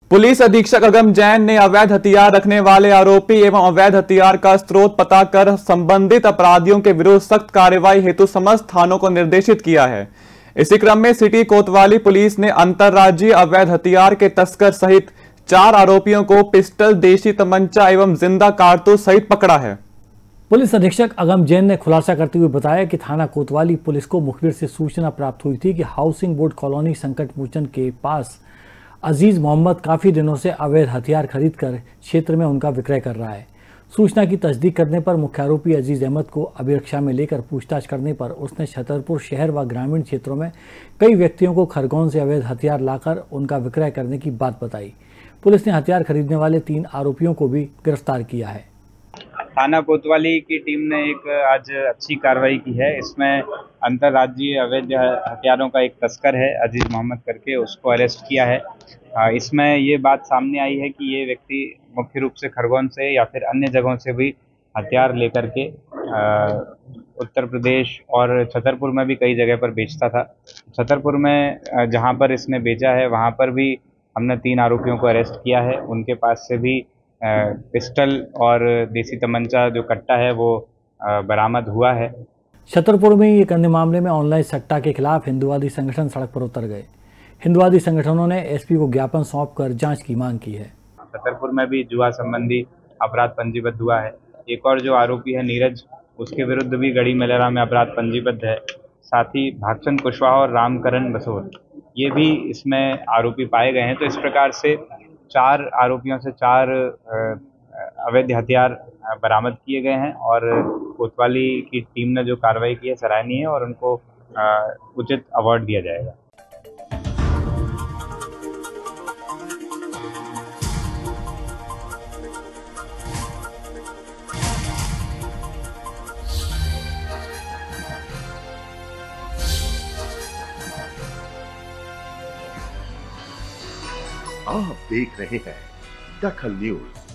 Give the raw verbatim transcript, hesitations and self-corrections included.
Police अधीक्षक अगम जैन ने अवैध हथियार रखने वाले आरोपी एवं अवैध हथियार का स्रोत पता कर संबंधित अपराधियों के विरुद्ध सख्त कार्रवाई हेतु समस्त थानों को निर्देशित किया है। इसी क्रम में सिटी कोतवाली पुलिस ने अंतर्राज्यीय अवैध हथियार के तस्कर सहित चार आरोपियों को पिस्टल, देशी तमंचा एवं जिंदा कारतूस सहित पकड़ा है। पुलिस अधीक्षक अगम जैन ने खुलासा करते हुए बताया कि थाना कोतवाली पुलिस को मुखबिर से सूचना प्राप्त हुई थी कि हाउसिंग बोर्ड कॉलोनी संकट मोचन के पास अजीज मोहम्मद काफी दिनों से अवैध हथियार खरीदकर क्षेत्र में उनका विक्रय कर रहा है। सूचना की तस्दीक करने पर मुख्य आरोपी अजीज अहमद को अभिरक्षा में लेकर पूछताछ करने पर उसने छतरपुर शहर व ग्रामीण क्षेत्रों में कई व्यक्तियों को खरगोन से अवैध हथियार लाकर उनका विक्रय करने की बात बताई। पुलिस ने हथियार खरीदने वाले तीन आरोपियों को भी गिरफ्तार किया है। थाना कोतवाली की टीम ने एक आज अच्छी कार्रवाई की है। इसमें अंतर्राज्यीय अवैध हथियारों का एक तस्कर है अजीज मोहम्मद करके, उसको अरेस्ट किया है। इसमें ये बात सामने आई है कि ये व्यक्ति मुख्य रूप से खरगोन से या फिर अन्य जगहों से भी हथियार लेकर के उत्तर प्रदेश और छतरपुर में भी कई जगह पर बेचता था। छतरपुर में जहां पर इसने बेचा है वहां पर भी हमने तीन आरोपियों को अरेस्ट किया है। उनके पास से भी पिस्टल और देसी तमंचा जो कट्टा है वो बरामद हुआ है। छतरपुर में एक अन्य मामले में ऑनलाइन सट्टा के खिलाफ हिंदुवादी संगठन सड़क पर उतर गए। हिंदुवादी संगठनों ने एसपी को ज्ञापन सौंपकर जांच की मांग की है। छतरपुर में भी जुआ संबंधी अपराध पंजीबद्ध हुआ है। एक और जो आरोपी है नीरज, उसके विरुद्ध भी गढ़ी मलेरा में अपराध पंजीबद्ध है। साथ ही भागचंद कुशवाहा और रामकरण बसोर ये भी इसमें आरोपी पाए गए हैं। तो इस प्रकार से चार आरोपियों से चार अवैध हथियार बरामद किए गए हैं और कोतवाली की टीम ने जो कार्रवाई की है सराहनीय है और उनको उचित अवार्ड दिया जाएगा। आप देख रहे हैं दखल न्यूज।